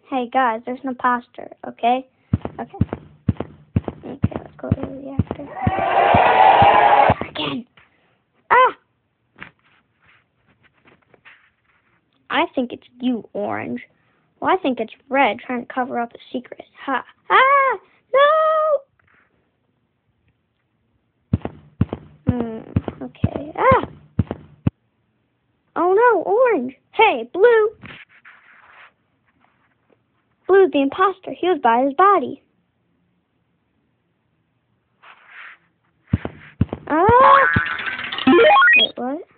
Hey guys, there's an imposter, okay? Okay. Okay, let's go to the reactor. Again! Ah! I think it's you, Orange. Well, I think it's Red trying to cover up a secret. Ha! Ah! No! Okay. Ah! Oh no, Orange! Hey, Blue! Blue's the imposter. He was by his body. Ah! Wait, what?